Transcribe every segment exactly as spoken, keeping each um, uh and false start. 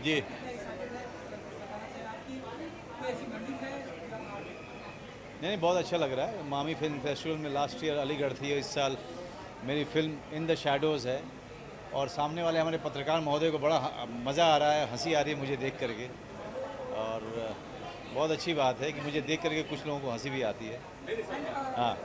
जी नहीं नहीं बहुत अच्छा लग रहा है। मामी फिल्म फेस्टिवल में लास्ट ईयर अलीगढ़ थी, इस साल मेरी फिल्म इन द शैडोज़ है और सामने वाले हमारे पत्रकार महोदय को बड़ा मज़ा आ रहा है, हंसी आ रही है मुझे देख करके और बहुत अच्छी बात है कि मुझे देख करके कुछ लोगों को हंसी भी आती है। हाँ,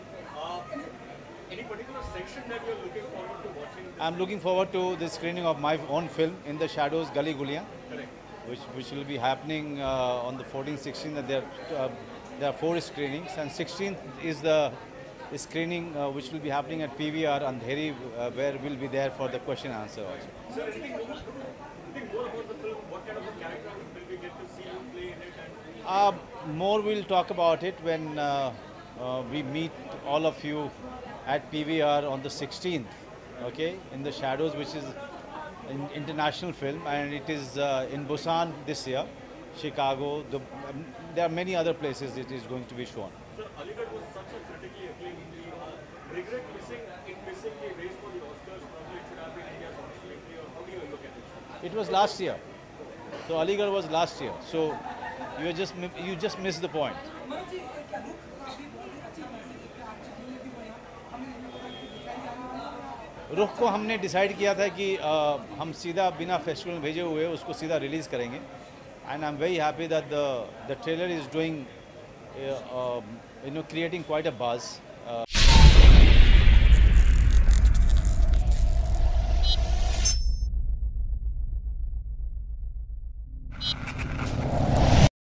I am looking forward to the screening of my own film in the shadows Gali Guliyan, which which will be happening uh, on the fourteenth, sixteenth. There uh, there are four screenings, and sixteenth is the screening uh, which will be happening at P V R Andheri, uh, where we'll be there for the question and answer also. Sir, anything more, anything more about the film? What kind of a character will we get to see you play in it? And Uh, more we'll talk about it when uh, uh, we meet all of you at P V R on the sixteenth. Okay, in the shadows, which is an international film, and it is uh, in Busan this year, Chicago. The, um, there are many other places it is going to be shown. Sir, Aligarh was such a critically acclaimed movie. Uh, regret missing it, missing the race for the Oscars. Probably it should have been India's opportunity. Or how do you look at it? It was last year, so Aligarh was last year. So you just you just missed the point. रुख को हमने decide किया था कि आ, हम सीधा बिना festival भेजे हुए उसको सीधा रिलीज़ करेंगे, and I am very happy that the the trailer is doing you know creating quite a buzz.